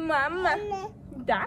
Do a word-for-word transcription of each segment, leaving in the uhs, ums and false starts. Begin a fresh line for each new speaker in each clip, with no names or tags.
Mama. Da.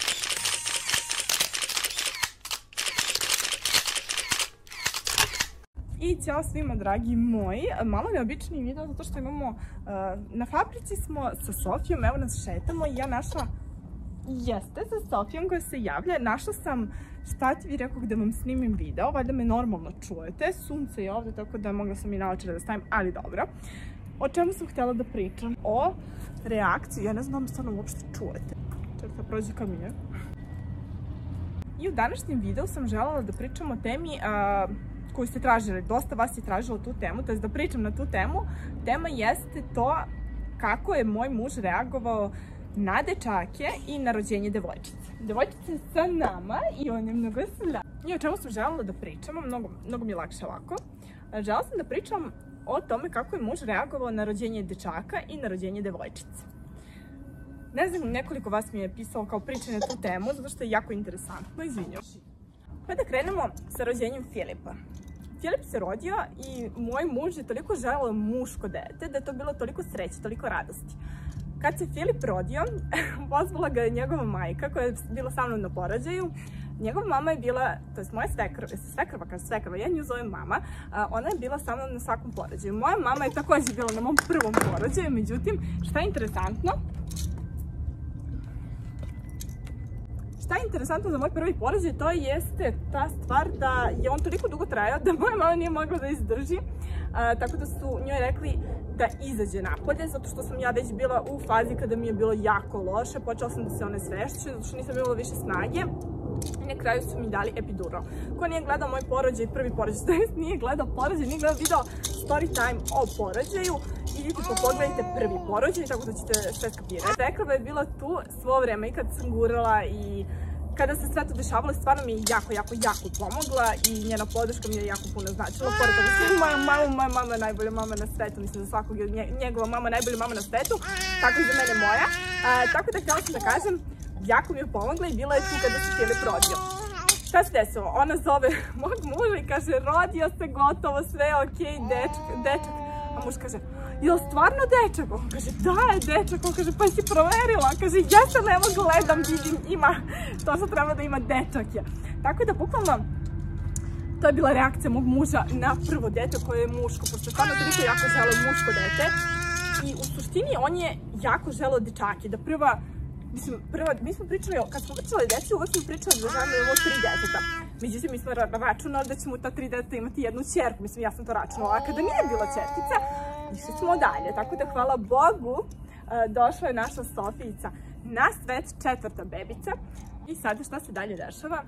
I ćao svima dragi moji, malo neobični video zato što imamo, na fabrici smo sa Sofijom, evo nas šetamo i ja našla, jeste sa Sofijom koja se javlja, našla sam štativ i rekao da vam snimim video, valjda me normalno čujete, sunce je ovdje tako da mogla sam i naočare da stavim, ali dobro. O čemu sam htjela da pričam? O reakciji, ja ne znam da me stvarno uopšte čujete. Čekaj da prođe kamion. I u današnjem videu sam željela da pričam o temi uh, koju ste tražili, dosta vas je tražilo tu temu, to je da pričam na tu temu. Tema jeste to kako je moj muž reagovao na dečake i na rođenje devojčice. Devojčica je sa nama i on je mnogo sla. I o čemu sam željela da pričam, mnogo, mnogo mi je lakše ovako. Željela sam da pričam o tome kako je muž reagovao na rođenje dečaka i na rođenje devojčice. Ne znam, nekoliko vas mi je pisalo kao pričanje na tu temu, zato što je jako interesantno, izvinjam. Pa da krenemo sa rođenjem Filipa. Filip se rodio i moj muž je toliko želeo muško dete da je to bilo toliko sreće, toliko radosti. Kad se Filip rodio, pozvala ga je njegova majka koja je bila sa mnom na porođaju. Njegova mama je bila, to je moja svekrva, svekrva, kaže svekrva, ja nju zovem mama, ona je bila sa mnom na svakom porođaju. Moja mama je također bila na mom prvom porođaju, međutim, šta je interesantno? Šta je interesantno za moj prvi porođaj, to jeste ta stvar da je on toliko dugo trajao da moja mama nije mogla da izdrži. Uh, tako da su njoj rekli da izađe napolje, zato što sam ja već bila u fazi kada mi je bilo jako loše, počela sam da se one svešću, zato što nisam imala više snage. I na kraju su mi dali epidural. Ko nije gledao moj porođaj, prvi porođaj, to jest nije gledao porođaj, nije gledao video story time o porođaju, idite pa pogledajte prvi porođaj, tako da ćete sve skapirati. Svekrva je bila tu svo vreme i kad sam gurala i kada se sve to dešavalo, stvarno mi je jako, jako, jako pomogla i njena podrška mi je jako puno značila. Pored toga što je moja mama, moja mama je najbolja mama na svetu, mislim za svakog je njegova mama najbolja mama na svetu, tako i za mene moja. A, tako da htjela sam da kažem, jako mi je pomogla i bila je tu kada se Filip rodio. Šta se desilo? Ona zove mog muža i kaže, rodio se, gotovo, sve je okej, dečak, dečak. A muž kaže, je li stvarno dečak? On kaže, da je dečak. On kaže, pa si proverila? Kaže, ja sam evo gledam, vidim, ima, to što treba da ima dečak je. Tako da, bukvalno, to je bila reakcija mog muža na prvo dete koje je muško, pošto stvarno toliko jako želeo muško dete. I u suštini on je jako želeo dečake, da prva, mislim, prva, mi smo pričali, kad smo pričali o deci, uvek smo pričali da želimo imamo tri deteta. Međutim, mi smo računali da ćemo ta tri deteta imati jednu ćerku, mislim, ja sam to računala, a kada nije bila ćerkica, išli smo dalje, tako da hvala Bogu došla je naša Sofijica na svet, četvrta bebica. I sada šta se dalje dešava?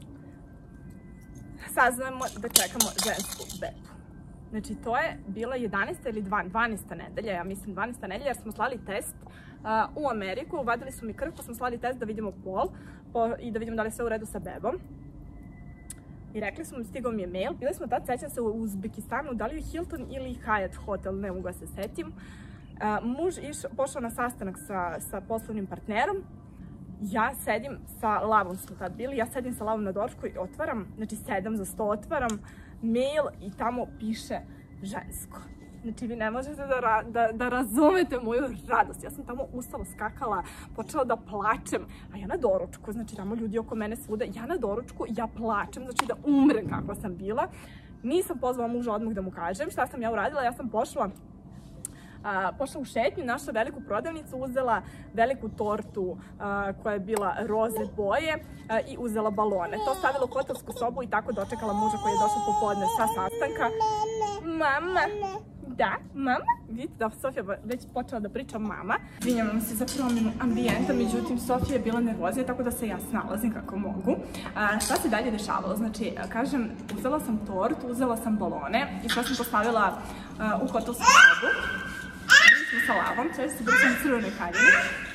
Saznajemo da čekamo žensku bebu. Znači to je bila jedanaesta ili dvanaesta nedelja, ja mislim dvanaesta nedelja, jer smo slali test u Ameriku, uvadili su mi krv, pa smo slali test da vidimo pol i da vidimo da li je sve u redu sa bebom. I rekli smo, stigao mi je mail, bili smo tad, sećam se, u Uzbekistanu, da li je Hilton ili Hyatt hotel, ne mogu da se setim. Uh, muž iš, pošao na sastanak sa, sa poslovnim partnerom, ja sedim sa Lavom, smo tad bili, ja sedim sa Lavom na dočku i otvaram, znači sedam za sto, otvaram mail i tamo piše žensko. Znači vi ne možete da, da, da razumete moju radost. Ja sam tamo ustala, skakala, počela da plačem, a ja na doručku, znači tamo ljudi oko mene svuda, ja na doručku, ja plačem, znači da umrem kako sam bila. Nisam pozvala muža odmah da mu kažem šta sam ja uradila, ja sam pošla Uh, pošla u šetnju, našla veliku prodavnicu, uzela veliku tortu uh, koja je bila roze boje uh, i uzela balone. To stavila u hotelsku sobu i tako dočekala muža koji je došao popodne sa sastanka. Mama, da, mama, vidite da Sofija već počela da priča mama. Izvinjavam se za promjenu ambijenta, međutim Sofija je bila nervozija, tako da se ja snalazim kako mogu. Uh, šta se dalje dešavalo? Znači, kažem, uzela sam tortu, uzela sam balone i šta sam postavila uh, u hotelsku sobu. Smo sa Lavom, sve se bili sam u crvenoj haljini.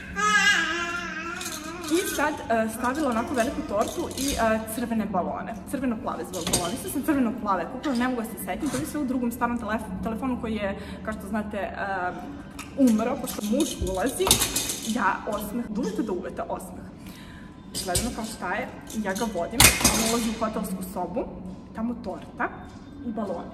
I sad uh, stavila onako veliku tortu i uh, crvene balone, crveno-plave zbog balone. Sve sam crveno-plave, kupila, ne mogu da se setim, to je sve u drugom starom telef telefonu koji je, kao što znate, uh, umro, pošto muž ulazi, ja osmeh, dužite da uvete osmeh. Gledamo kao šta je, ja ga vodim, on ulazi u hotelsku sobu, tamo torta i balone.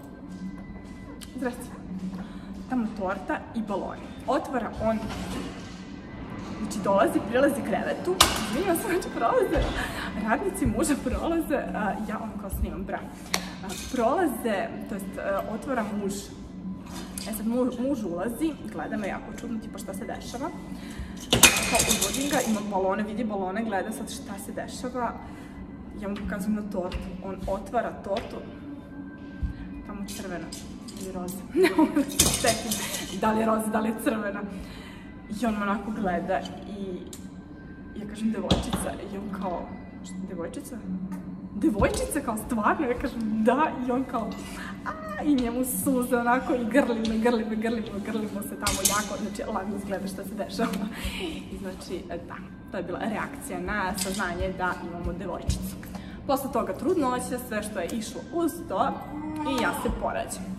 Zdrasti. Tamo torta i baloni. Otvara on znači dolazi, prilazi krevetu, izvinjam se, znači prolaze, radnici muža prolaze, ja ono kao snimam, bra, prolaze, to jest otvara muž, e sad muž ulazi, gleda me jako čudno, tipa šta se dešava, kao uvodim ga, ima balone, vidi balone, gleda sad šta se dešava, ja mu pokazujem na tortu, on otvara tortu, tamo crvena ili roza, ne mogu da se setim da li je roza, da li je crvena. I on me onako gleda i ja kažem devojčica i on kao, šta, devojčica? Devojčica kao stvarno? Ja kažem da i on kao, aaa, i njemu suze onako i grli me, grli me, grli me, grlimo se tamo jako, znači lagno izgleda šta se dešava. I znači, da, to je bila reakcija na saznanje da imamo devojčicu. Posle toga trudnoća, sve što je išlo uz to i ja se porađam.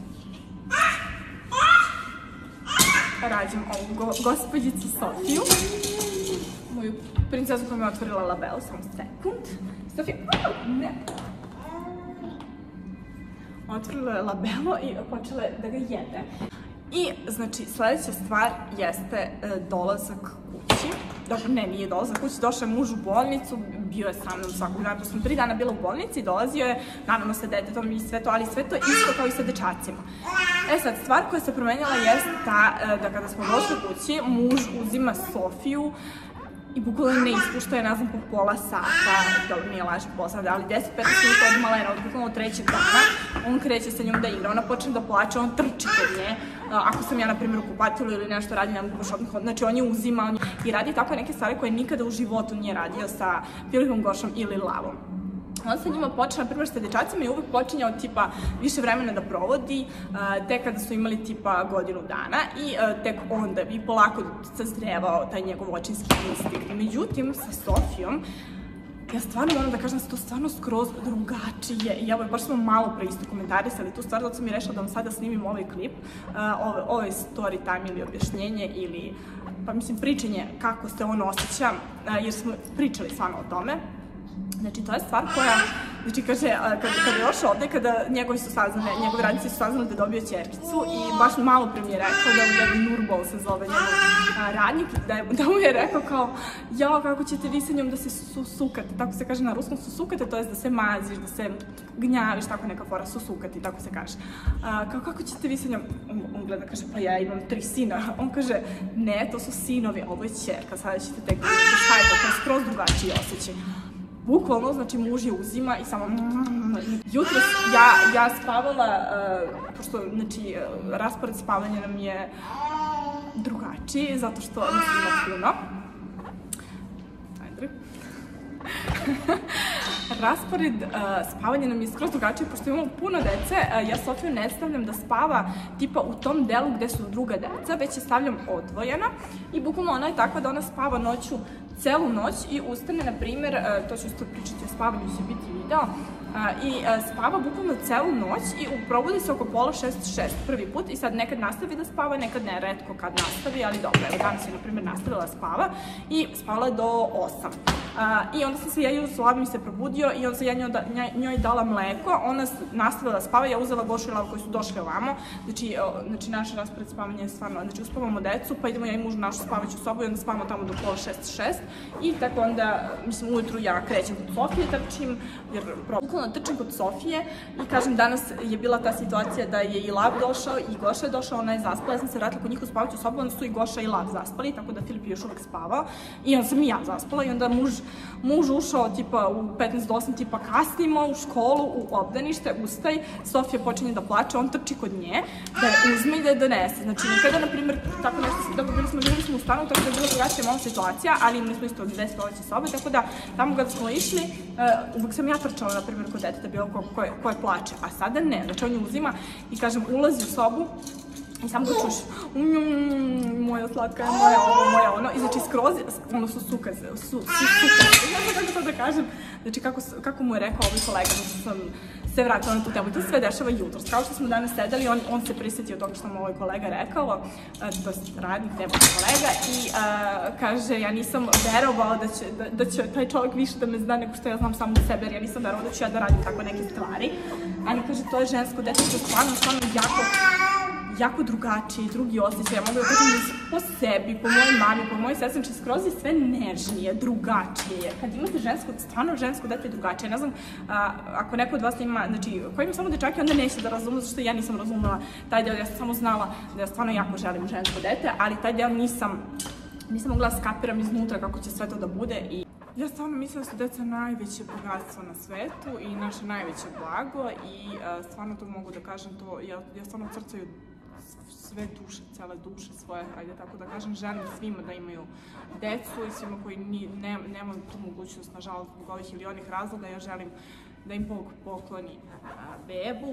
Rađam ovu go, gospođicu Sofiju, moju princezu koja mi je otvorila labelu, samo sekund. Sofija, ne. Otvorila je labelo i počela da ga jede. I, znači, sledeća stvar jeste e, dolazak kući. Dobro, ne, nije dolazak kući, došao je muž u bolnicu, bio je sa mnom svakog dana, sam tri dana bila u bolnici i dolazio je, naravno sa detetom i sve to, ali sve to isto kao i sa dečacima. E sad, stvar koja se promenjala jeste ta da kada smo došli kući, muž uzima Sofiju i bukvalno ne ispušta je, ne znam, po pola sata, dobro, nije laži pola sata, ali deset do petnaest minuta od malena, od bukvalno trećeg dana, on kreće sa njom da igra, ona počne da plače, on trči kod nje, ako sam ja, na primjer, u kupatilu ili nešto radi, ne mogu baš odmah, znači on je uzima on je, i radi tako neke stvari koje nikada u životu nije radio sa Filipom Gošom ili Lavom. On sa njima počne, na primjer, sa dečacima i uvek počinje od tipa više vremena da provodi, tek kada su imali tipa godinu dana i tek onda bi polako sazrevao taj njegov očinski instinkt. Međutim, sa Sofijom, ja stvarno moram da kažem da se to stvarno skroz drugačije i evo, baš smo malo pre isto komentarisali tu stvar, zato sam mi rešila da vam sada snimim ovaj klip, ovaj story time ili objašnjenje ili, pa mislim, pričanje kako se on osjeća, jer smo pričali stvarno o tome. Znači, to je stvar koja, znači, kaže, kada je došao ovde, kada njegovi su saznali, njegovi radnici su saznali da dobio ćerkicu i baš malo pre mi je rekao da je Nurbol se zove njegov radnik, da mu je rekao kao, jao, kako ćete vi sa njom da se susukate, tako se kaže na ruskom susukate, to je da se maziš, da se gnjaviš, tako neka fora, susukati, tako se kaže. Kao, kako ćete vi sa njom, on gleda, kaže, pa ja imam tri sina, on kaže, ne, to su sinovi, ovo je ćerka, sada ćete tek vidjeti šta je to, to je skroz drugačiji osjećaj. Bukvalno, znači, muž je uzima i samo... Jutros ja spavala, pošto, znači, raspored spavanja nam je drugačiji, zato što mislim ima puno. Ajde. Raspored spavanja nam je skroz drugačiji, pošto imamo puno dece, ja Sofiju ne stavljam da spava tipa u tom delu gde su druga deca, već je stavljam odvojena i bukvalno ona je takva da ona spava noću celu noć i ustane, na primjer, to ću isto pričati o spavanju, će biti video, i spava bukvalno celu noć i probudi se oko pola šest, šest prvi put i sad nekad nastavi da spava, nekad ne, retko kad nastavi, ali dobro, evo danas je, na primjer, nastavila spava i spavala je do osam. I onda sam se ja uz Lav mi se probudio i onda sam ja njoj dala mleko, ona nastavila da spava, ja uzela Gošu i Lav koji su došli ovamo, znači naš raspored spavanja je stvarno, znači uspavamo decu, pa idemo ja i muž u našu spavaću sobu i onda spavamo tamo do pola šest, šest i tako onda, mislim, ujutru ja krećem kod Sofije, trčim, jer bukvalno trčim kod Sofije i kažem, danas je bila ta situacija da je i Lav došao i Goša je došao, ona je zaspala, ja sam se vratila kod njih u spavaću sobu, onda su i Goša i Lav zaspali, tako da Filip je još uvek spavao i onda sam i ja zaspala i onda muž muž ušao tipa u petnaest do osam, tipa kasnimo u školu, u obdanište, ustaj, Sofija počinje da plače, on trči kod nje, da je uzme i da je donese. Znači, nikada, na primjer, tako nešto, dobro, bili smo, živili smo u stanu, tako da je bila drugačija malo situacija, ali imali smo isto dve spavaće sobe, tako da tamo kada smo išli, uvek sam ja trčala, na primjer, kod deteta, bilo koje plače, a sada ne, znači on je uzima i, kažem, ulazi u sobu, i samo ga čuš, moja slatka je, moja ovo, moja ono, i znači skroz, ono su sukaze, su sukaze, ne znam kako to da kažem, znači kako mu je rekao ovaj kolega, znači sam se vratila na tu temu i to sve dešava jutros, kao što smo danas sedeli, on se prisjetio toga što mu ovaj kolega rekao, to je radnik, nema kolega, i kaže, ja nisam verovao da će taj čovjek više da me zna nego što ja znam samo za sebe, jer ja nisam verovao da ću ja da radim tako neke stvari, ali kaže, to je žensko dete, to je stvarno, stvarno jako, jako drugačiji, drugi osjećaj. Ja mogu da kažem da po sebi, po mojoj mami, po mojoj sestri, znači skroz je sve nežnije, drugačije. Kad imate žensko, stvarno žensko dete je drugačije. Ne znam, a, ako neko od vas ima, znači, ko ima samo dečake, onda neće da razume, zato što ja nisam razumela taj deo. Ja sam samo znala da ja stvarno jako želim žensko dete, ali taj deo nisam, nisam mogla skapiram iznutra kako će sve to da bude. I ja stvarno mislim da su deca najveće bogatstvo na svetu i naše najveće blago i uh, stvarno to mogu da kažem, to, ja, ja stvarno od srca sve duše, cele duše svoje, ajde tako da kažem, želim svima da imaju decu i svima koji ni, ne, nemaju tu mogućnost, nažalost, zbog ovih ili onih razloga, ja želim da im Bog pokloni uh, bebu,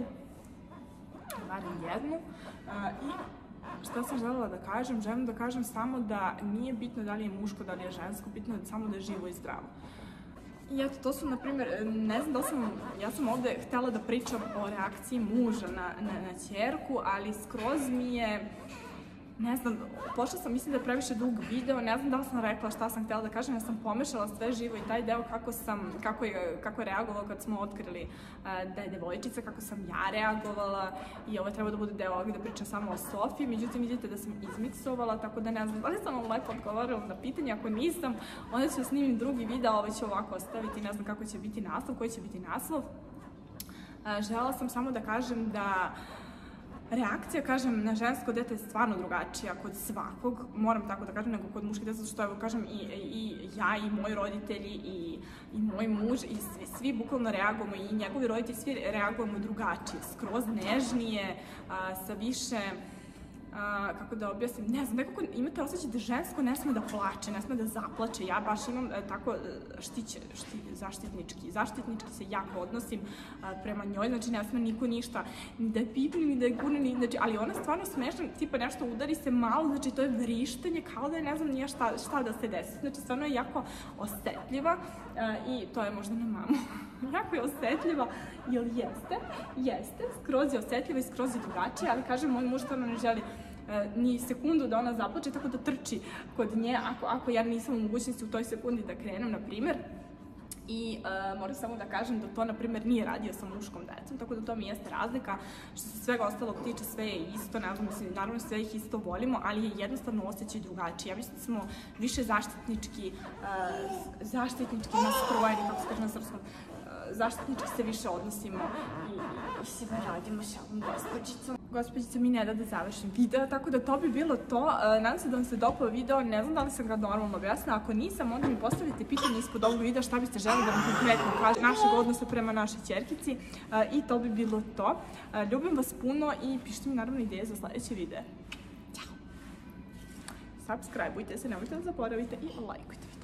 barem jednu, uh, i šta sam želela da kažem? Želim da kažem samo da nije bitno da li je muško, da li je žensko, bitno je samo da je živo i zdravo. I eto, to su, na primjer, ne znam da li sam, ja sam ovde htela da pričam o reakciji muža na, na, na ćerku, ali skroz mi je, ne znam, pošla sam, mislim da je previše dug video, ne znam da li sam rekla šta sam htjela da kažem, ja sam pomešala sve živo i taj deo kako sam, kako je, kako je reagovao kad smo otkrili uh, da je devojčica, kako sam ja reagovala i ovo treba da bude deo ovdje da pričam samo o Sofiji, međutim vidite da sam izmiksovala, tako da ne znam da li sam vam lepo odgovorila na pitanje, ako nisam, onda ću snimim drugi video, ovo ću ovako ostaviti, ne znam kako će biti naslov, koji će biti naslov. Uh, želela sam samo da kažem da reakcija, kažem, na žensko dete je stvarno drugačija kod svakog, moram tako da kažem, nego kod muških deta, zato što, evo, kažem, i, i ja, i moji roditelji, i, i moj muž, i svi, svi bukvalno reagujemo, i njegovi roditelji, svi reagujemo drugačije, skroz nežnije, a, sa više, a, kako da objasnim, ne znam, nekako imate osjećaj da žensko ne sme da plače, ne sme da zaplače, ja baš imam a, tako štiće, šti, zaštitnički, zaštitnički se jako odnosim a, prema njoj, znači ne sme niko ništa, ni da je pipni, ni da je gurne, ni, znači, ali ona stvarno smešna, tipa nešto udari se malo, znači to je vrištenje, kao da je ne znam nije šta, šta da se desi, znači stvarno je jako osetljiva a, i to je možda na mamu. Jako je osetljiva, jel jeste? Jeste, skroz je osetljiva i skroz je drugačija, ali kažem, moj muž stvarno ne želi e, ni sekundu da ona zaplače, tako da trči kod nje, ako, ako ja nisam u mogućnosti u toj sekundi da krenem, na primjer. I uh, moram samo da kažem da to, na primjer, nije radio sa muškom decom, tako da to mi jeste razlika. Što se svega ostalog tiče, sve je isto, ne znam, mislim, naravno sve ih isto volimo, ali je jednostavno osjećaj drugačiji. Ja mislim da smo više zaštitnički, uh, zaštitnički nastrojeni, kako se kaže na srpskom, uh, zaštitnički se više odnosimo i, i se radimo sa ovom gospođicom. Gospođica mi ne da da završim video, tako da to bi bilo to. Uh, nadam se da vam se dopao video, ne znam da li sam ga normalno objasnila, ako nisam, onda mi postavite pitanje ispod ovog videa šta biste želi da vam konkretno kažem našeg odnosa prema našoj ćerkici uh, i to bi bilo to. Uh, ljubim vas puno i pišite mi naravno ideje za sljedeće videe. Ćao! Subscribeujte se, nemojte da zaboravite i lajkujte.